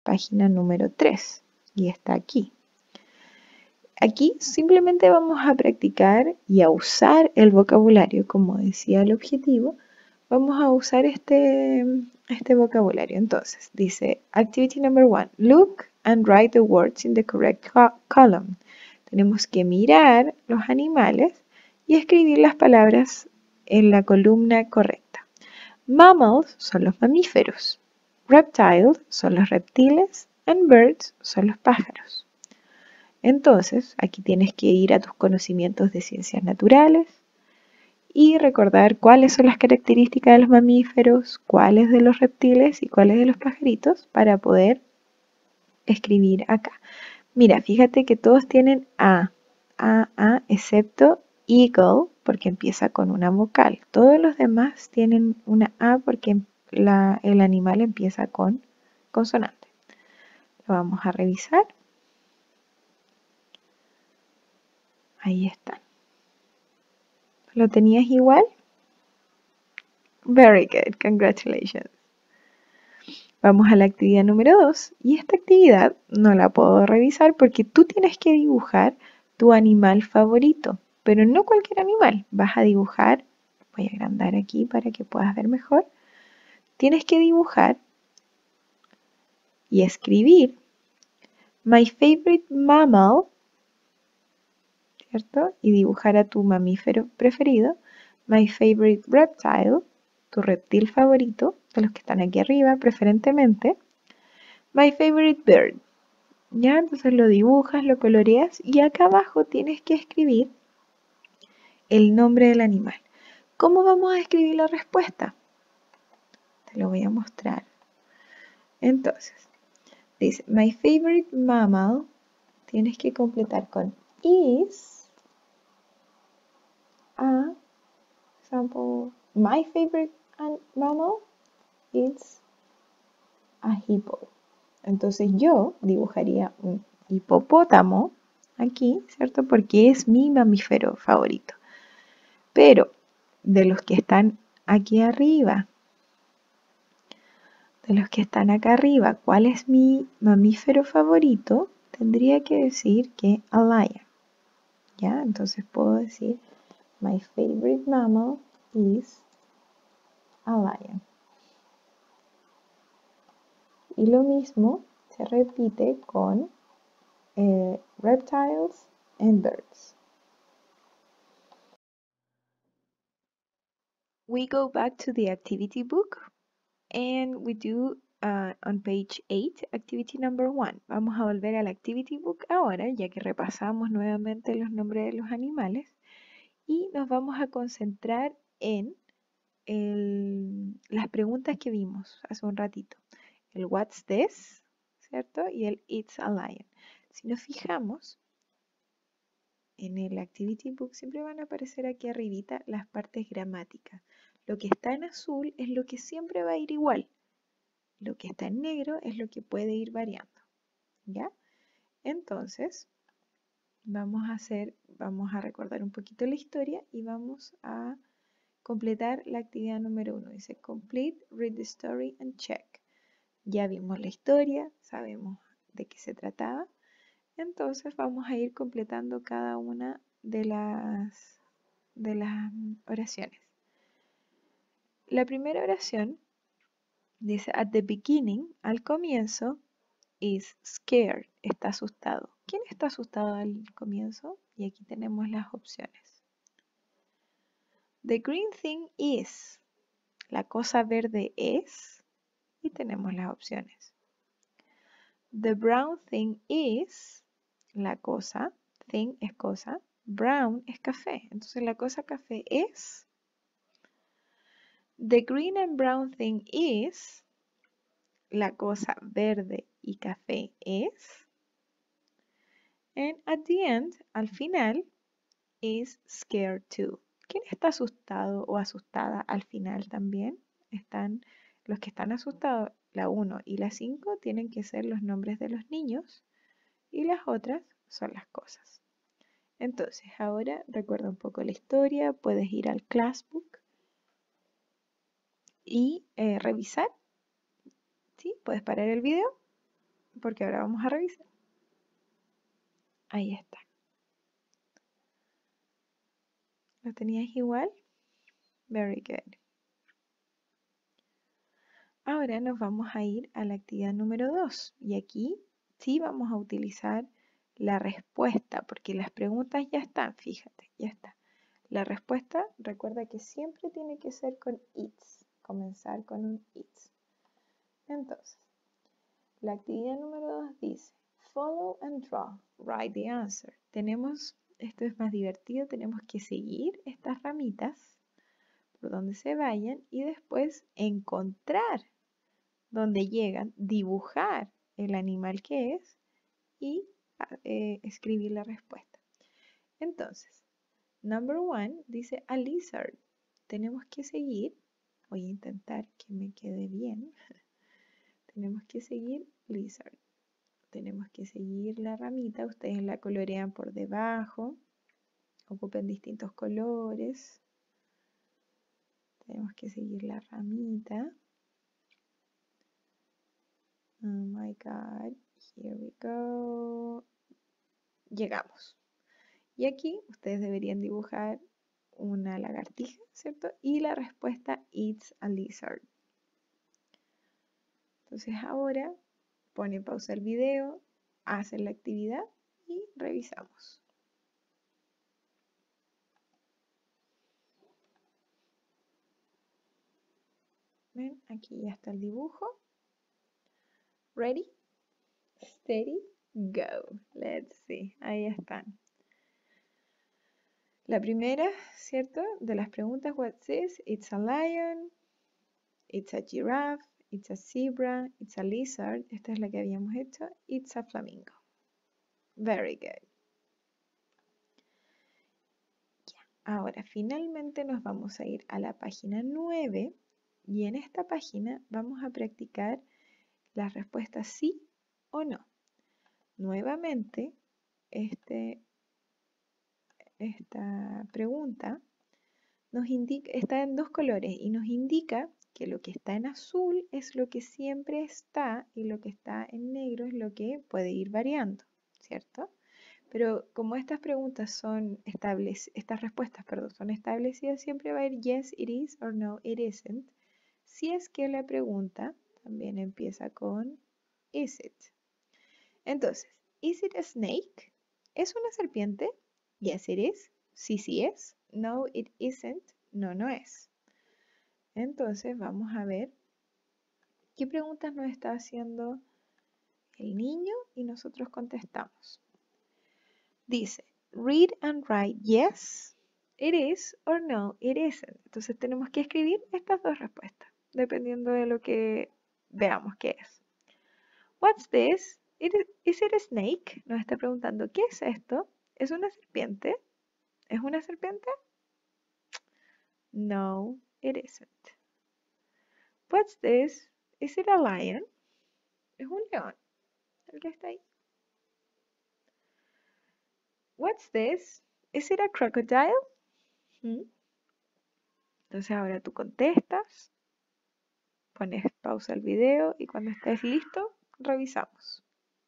página número 3 y está aquí. Aquí simplemente vamos a practicar y a usar el vocabulario, como decía el objetivo. Vamos a usar este vocabulario. Entonces, dice, Activity number 1, look and write the words in the correct column. Tenemos que mirar los animales y escribir las palabras en la columna correcta. Mammals son los mamíferos. Reptiles son los reptiles. And birds son los pájaros. Entonces, aquí tienes que ir a tus conocimientos de ciencias naturales y recordar cuáles son las características de los mamíferos, cuáles de los reptiles y cuáles de los pajaritos para poder escribir acá. Mira, fíjate que todos tienen A, excepto eagle, porque empieza con una vocal. Todos los demás tienen una A porque el animal empieza con consonante. Lo vamos a revisar. Ahí está. ¿Lo tenías igual? Very good, congratulations. Vamos a la actividad número 2 y esta actividad no la puedo revisar porque tú tienes que dibujar tu animal favorito, pero no cualquier animal. Vas a dibujar, voy a agrandar aquí para que puedas ver mejor. Tienes que dibujar y escribir My favorite mammal, ¿cierto? Y dibujar a tu mamífero preferido. My favorite reptile, tu reptil favorito, de los que están aquí arriba, preferentemente. My favorite bird. Ya, entonces lo dibujas, lo coloreas y acá abajo tienes que escribir el nombre del animal. ¿Cómo vamos a escribir la respuesta? Te lo voy a mostrar. Entonces, dice, my favorite mammal, tienes que completar con is, example, my favorite mammal is a hippo. Entonces yo dibujaría un hipopótamo aquí, ¿cierto? Porque es mi mamífero favorito. Pero de los que están aquí arriba, de los que están acá arriba, ¿cuál es mi mamífero favorito? Tendría que decir que a lion. ¿Ya? Entonces puedo decir my favorite mammal is a lion. Y lo mismo se repite con reptiles and birds. We go back to the activity book and we do on page 8, activity number 1. Vamos a volver al activity book ahora, ya que repasamos nuevamente los nombres de los animales y nos vamos a concentrar en las preguntas que vimos hace un ratito. El what's this, ¿cierto? Y el it's a lion. Si nos fijamos, en el activity book siempre van a aparecer aquí arribita las partes gramáticas. Lo que está en azul es lo que siempre va a ir igual. Lo que está en negro es lo que puede ir variando. ¿Ya? Entonces, vamos a recordar un poquito la historia y vamos a completar la actividad número 1. Dice, complete, read the story and check. Ya vimos la historia, sabemos de qué se trataba. Entonces vamos a ir completando cada una de las oraciones. La primera oración dice, at the beginning, al comienzo, is scared, está asustado. ¿Quién está asustado al comienzo? Y aquí tenemos las opciones. The green thing is, la cosa verde es, y tenemos las opciones. The brown thing is, la cosa, thing es cosa, brown es café. Entonces la cosa café es. The green and brown thing is, la cosa verde y café es. And at the end, al final, is scared too. ¿Quién está asustado o asustada al final también? Los que están asustados, la 1 y la 5 tienen que ser los nombres de los niños y las otras son las cosas. Entonces, ahora recuerda un poco la historia, puedes ir al Classbook y revisar. ¿Sí? Puedes parar el video. porque ahora vamos a revisar. Ahí está. ¿Lo tenías igual? Very good. Ahora nos vamos a ir a la actividad número 2 y aquí sí vamos a utilizar la respuesta porque las preguntas ya están, fíjate, ya está. La respuesta, recuerda que siempre tiene que ser con it's, comenzar con un it's. Entonces, la actividad número 2 dice, follow and draw, write the answer. Esto es más divertido, tenemos que seguir estas ramitas por donde se vayan y después encontrar donde llegan, dibujar el animal que es y escribir la respuesta. Entonces, number 1 dice a lizard. Tenemos que seguir, voy a intentar que me quede bien. Tenemos que seguir lizard. Tenemos que seguir la ramita, ustedes la colorean por debajo, ocupen distintos colores. Tenemos que seguir la ramita. Oh my God, here we go. Llegamos. Y aquí ustedes deberían dibujar una lagartija, ¿cierto? Y la respuesta, it's a lizard. Entonces ahora ponen pausa el video, hacen la actividad y revisamos. ¿Ven? Aquí ya está el dibujo. Ready, steady, go. Let's see. Ahí están. La primera, ¿cierto? De las preguntas, what's this? It's a lion, it's a giraffe, it's a zebra, it's a lizard. Esta es la que habíamos hecho. It's a flamingo. Very good. Ya. Ahora, finalmente nos vamos a ir a la página 9 y en esta página vamos a practicar las respuestas sí o no. Nuevamente, esta pregunta nos indica, está en dos colores y nos indica que lo que está en azul es lo que siempre está y lo que está en negro es lo que puede ir variando, ¿cierto? Pero como estas preguntas son estas respuestas, perdón, son establecidas, siempre va a ir yes, it is or no, it isn't. Si es que la pregunta también empieza con is it. Entonces, is it a snake? ¿Es una serpiente? Yes, it is. Sí, sí es. No, it isn't. No, no es. Entonces, vamos a ver qué preguntas nos está haciendo el niño y nosotros contestamos. Dice, read and write yes, it is or no, it isn't. Entonces tenemos que escribir estas dos respuestas, dependiendo de lo que veamos que es. What's this? Is it a snake? Nos está preguntando, ¿qué es esto? ¿Es una serpiente? ¿Es una serpiente? No, it isn't. What's this? Is it a lion? Es un león, el que está ahí. What's this? Is it a crocodile? Entonces ahora tú contestas, pones pausa al video y cuando estés listo, revisamos.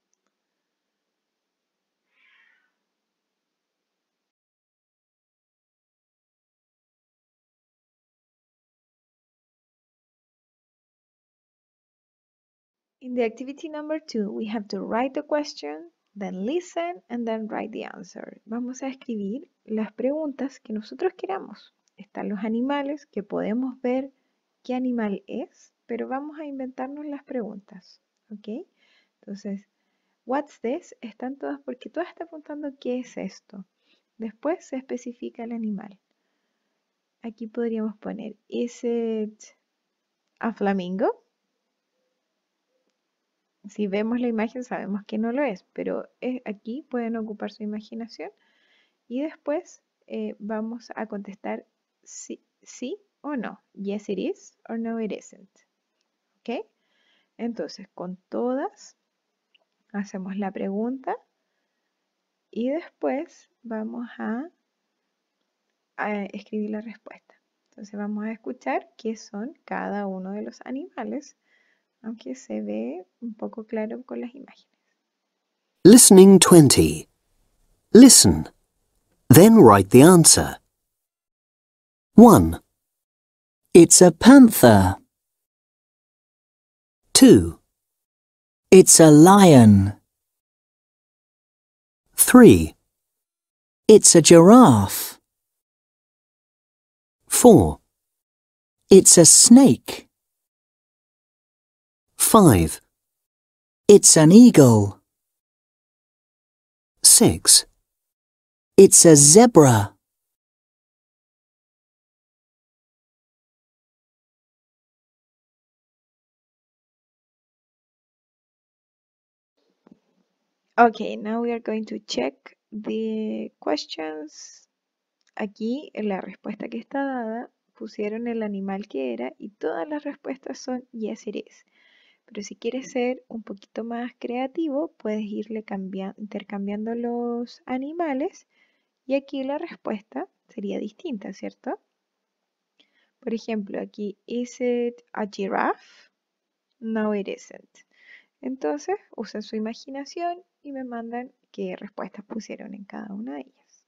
In the activity number 2, we have to write the question, then listen, and then write the answer. Vamos a escribir las preguntas que nosotros queramos. Están los animales que podemos ver qué animal es, pero vamos a inventarnos las preguntas, ¿ok? Entonces, what's this? Están todas porque todas están preguntando qué es esto. Después se especifica el animal. Aquí podríamos poner, is it a flamingo? Si vemos la imagen sabemos que no lo es, pero aquí pueden ocupar su imaginación y después vamos a contestar sí, sí o no. Yes it is or no it isn't. ¿Ok? Entonces con todas hacemos la pregunta y después vamos a escribir la respuesta. Entonces vamos a escuchar qué son cada uno de los animales aunque se ve un poco claro con las imágenes. Listening 20. Listen. Then write the answer. 1. It's a panther. 2. It's a lion. 3. It's a giraffe. 4. It's a snake. 5. It's an eagle. 6. It's a zebra. Okay, now we are going to check the questions. Aquí en la respuesta que está dada pusieron el animal que era y todas las respuestas son yes it is. Pero si quieres ser un poquito más creativo, puedes irle intercambiando los animales y aquí la respuesta sería distinta, ¿cierto? Por ejemplo, aquí, ¿is it a giraffe? No, it isn't. Entonces, usan su imaginación y me mandan qué respuestas pusieron en cada una de ellas.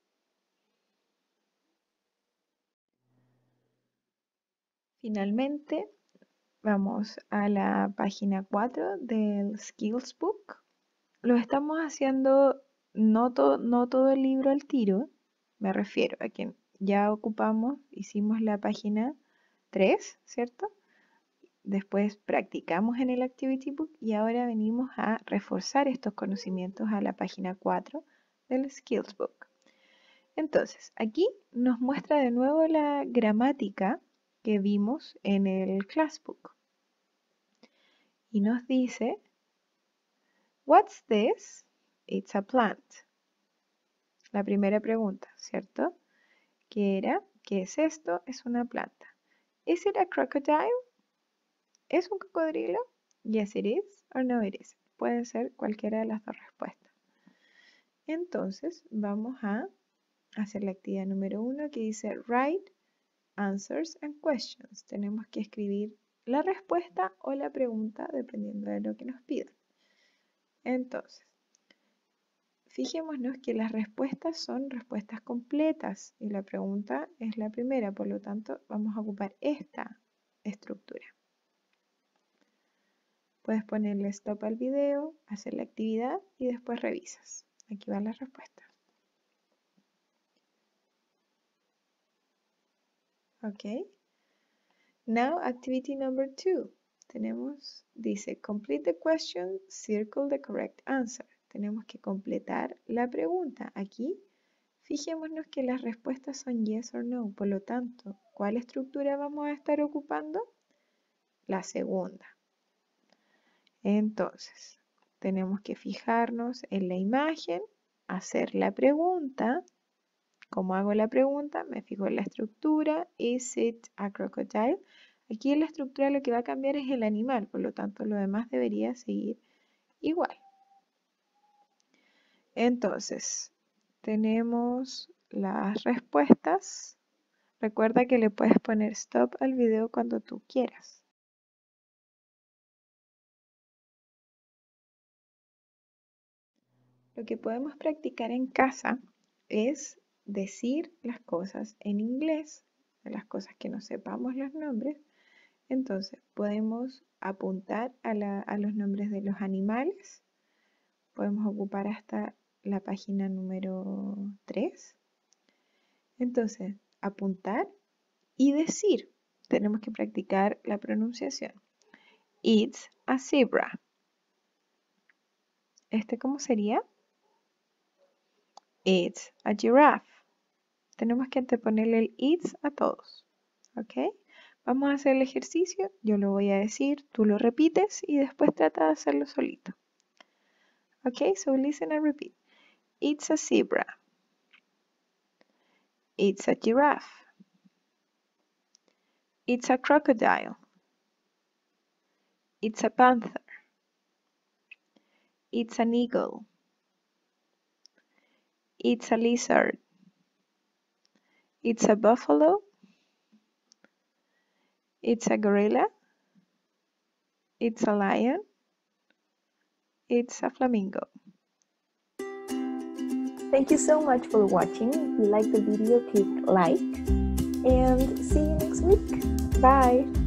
Finalmente, vamos a la página 4 del Skills Book. Lo estamos haciendo no todo el libro al tiro, me refiero a que ya hicimos la página 3, ¿cierto? Después practicamos en el Activity Book y ahora venimos a reforzar estos conocimientos a la página 4 del Skills Book. Entonces, aquí nos muestra de nuevo la gramática que vimos en el Classbook. Y nos dice, What's this? It's a plant. La primera pregunta, ¿cierto? ¿Qué era? ¿Qué es esto? Es una planta. Is it a crocodile? ¿Es un cocodrilo? Yes, it is or no, it isn't. Puede ser cualquiera de las dos respuestas. Entonces, vamos a hacer la actividad número 1 que dice Write Answers and Questions. Tenemos que escribir la respuesta o la pregunta dependiendo de lo que nos pidan. Entonces, fijémonos que las respuestas son respuestas completas y la pregunta es la primera, por lo tanto vamos a ocupar esta estructura. Puedes ponerle stop al video, hacer la actividad y después revisas. Aquí va la respuesta. Ok. Now activity number 2. Dice complete the question, circle the correct answer. Tenemos que completar la pregunta. Aquí, fijémonos que las respuestas son yes or no. Por lo tanto, ¿cuál estructura vamos a estar ocupando? La segunda. Entonces, tenemos que fijarnos en la imagen, hacer la pregunta. ¿Cómo hago la pregunta? Me fijo en la estructura. Is it a crocodile? Aquí en la estructura lo que va a cambiar es el animal, por lo tanto lo demás debería seguir igual. Entonces, tenemos las respuestas. Recuerda que le puedes poner stop al video cuando tú quieras. Lo que podemos practicar en casa es decir las cosas en inglés, de las cosas que no sepamos los nombres. Entonces, podemos apuntar a los nombres de los animales. Podemos ocupar hasta la página número 3. Entonces, apuntar y decir. Tenemos que practicar la pronunciación. It's a zebra. ¿Cómo sería? It's a giraffe. Tenemos que anteponerle el it's a todos. ¿Ok? Vamos a hacer el ejercicio. Yo lo voy a decir, tú lo repites y después trata de hacerlo solito. Ok, so listen and repeat. It's a zebra. It's a giraffe. It's a crocodile. It's a panther. It's an eagle. It's a lizard. It's a buffalo. It's a gorilla. It's a lion. It's a flamingo. Thank you so much for watching. If you like the video, click like and see you next week. Bye!